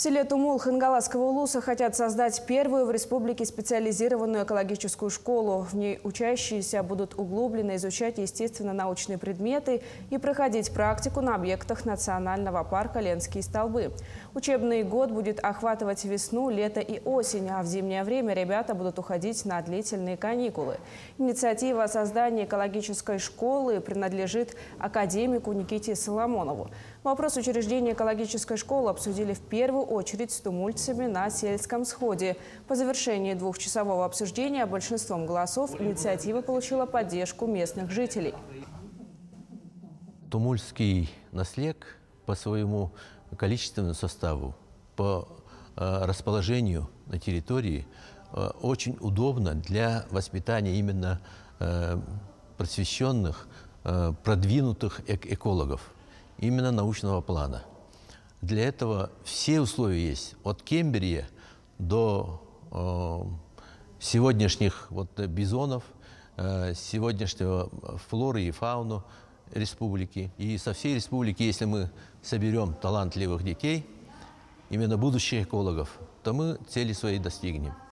В селе Тумул Хангаласского улуса хотят создать первую в республике специализированную экологическую школу. В ней учащиеся будут углубленно изучать естественно-научные предметы и проходить практику на объектах национального парка Ленские столбы. Учебный год будет охватывать весну, лето и осень, а в зимнее время ребята будут уходить на длительные каникулы. Инициатива о создании экологической школы принадлежит академику Никите Соломонову. Вопрос учреждения экологической школы обсудили в первую очередь с тумульцами на сельском сходе. По завершении двухчасового обсуждения большинством голосов инициатива получила поддержку местных жителей. Тумульский наслег по своему количественному составу, по расположению на территории очень удобно для воспитания именно просвещенных, продвинутых экологов, именно научного плана. Для этого все условия есть, от Кембрия до сегодняшних бизонов, сегодняшнего флоры и фауну республики. И со всей республики, если мы соберем талантливых детей, именно будущих экологов, то мы цели свои достигнем.